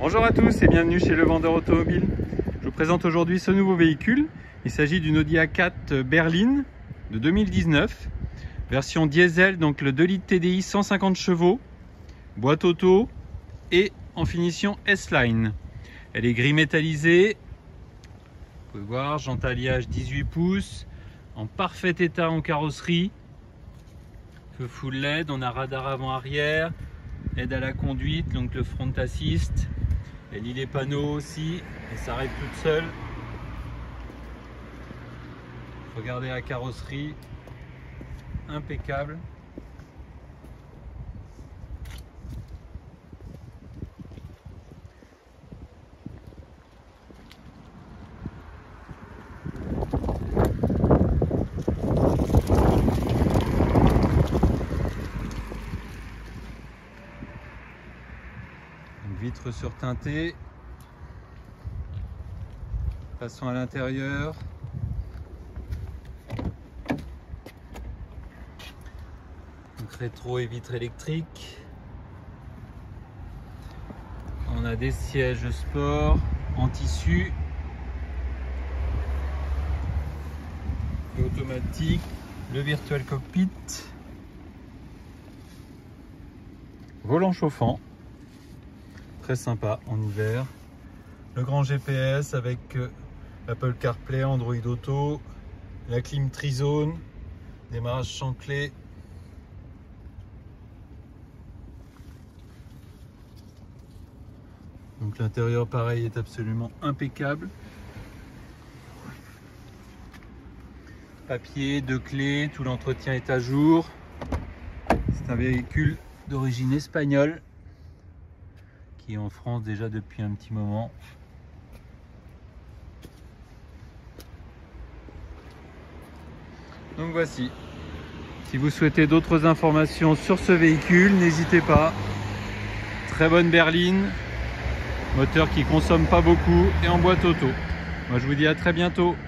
Bonjour à tous et bienvenue chez Le Vendeur Automobile. Je vous présente aujourd'hui ce nouveau véhicule. Il s'agit d'une Audi A4 berline de 2019, version diesel, donc le 2 litres TDI 150 chevaux, boîte auto et en finition S-Line. Elle est gris métallisée, vous pouvez voir, jante alliage 18 pouces, en parfait état en carrosserie, feu full LED, on a radar avant-arrière, aide à la conduite, donc le front assist. Elle lit les panneaux aussi, elle s'arrête toute seule. Regardez la carrosserie, impeccable. Une vitre surteintée. Passons à l'intérieur. Donc rétro et vitre électrique. On a des sièges sport en tissu et automatique, le virtual cockpit, volant chauffant, très sympa en hiver, le grand GPS avec Apple CarPlay, Android Auto, la clim tri-zone, démarrage sans clé. Donc l'intérieur pareil est absolument impeccable. Papier, 2 clés, tout l'entretien est à jour. C'est un véhicule d'origine espagnole qui est en France déjà depuis un petit moment. Donc voici. Si vous souhaitez d'autres informations sur ce véhicule, n'hésitez pas. Très bonne berline. Moteur qui consomme pas beaucoup et en boîte auto. Moi je vous dis à très bientôt.